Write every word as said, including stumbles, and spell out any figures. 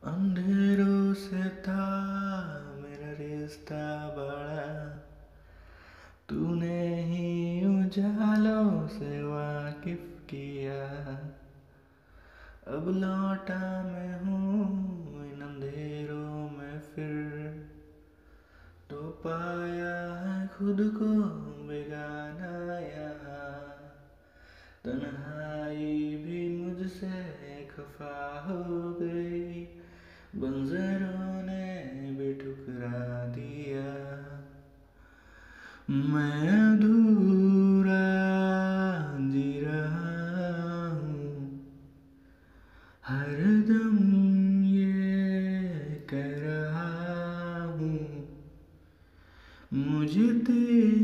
अंधेरों से था मेरा रिश्ता बड़ा, तूने ही उजालों से वाकिफ किया। अब लौटा मैं हूँ इन अंधेरों में फिर, तो पाया है खुद को बेगाना यहाँ। तन्हाई भी मुझसे खफा हो गई, बंजरों ने भी ठुकरा दिया। मैं अधूरा जी रहा हूँ, हर दम ये कह रहा हूँ, मुझे तेरे